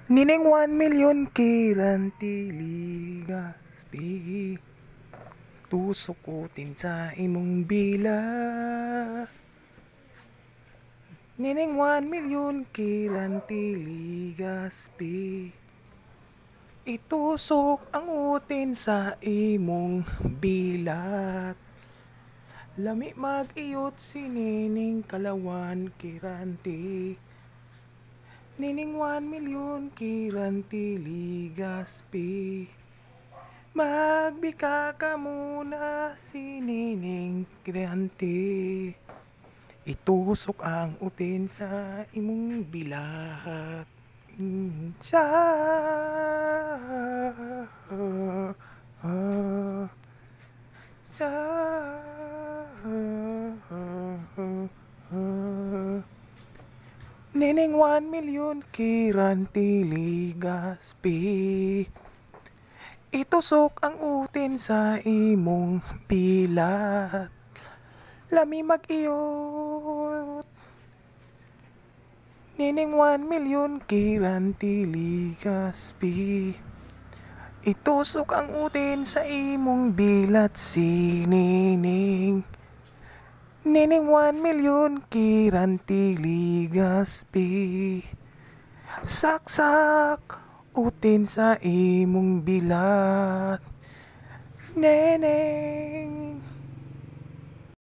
Neneng 1,000,000 Quirante ligaspi. Tusukutin sa imong bila. Neneng 1,000,000 Quirante ligaspi. Itusok ang utin sa imong bilat. Lami mag-iyot si Neneng Calawan Quirante. Neneng 1,000,000 Quirante ligaspi. Magbika ka muna si Neneng Quirante. Itusok ang utin sa imong bilat. Sa Neneng 1,000,000 Quirante ligaspi. Itusok ang utin sa imong bilat. Lami mag-iyot. Neneng 1,000,000 Quirante ligaspi. Itusok ang utin sa imong bilat si Neneng. Neneng 1,000,000 Quirante ligaspi. Saksak utin sa imong bilat. Neneng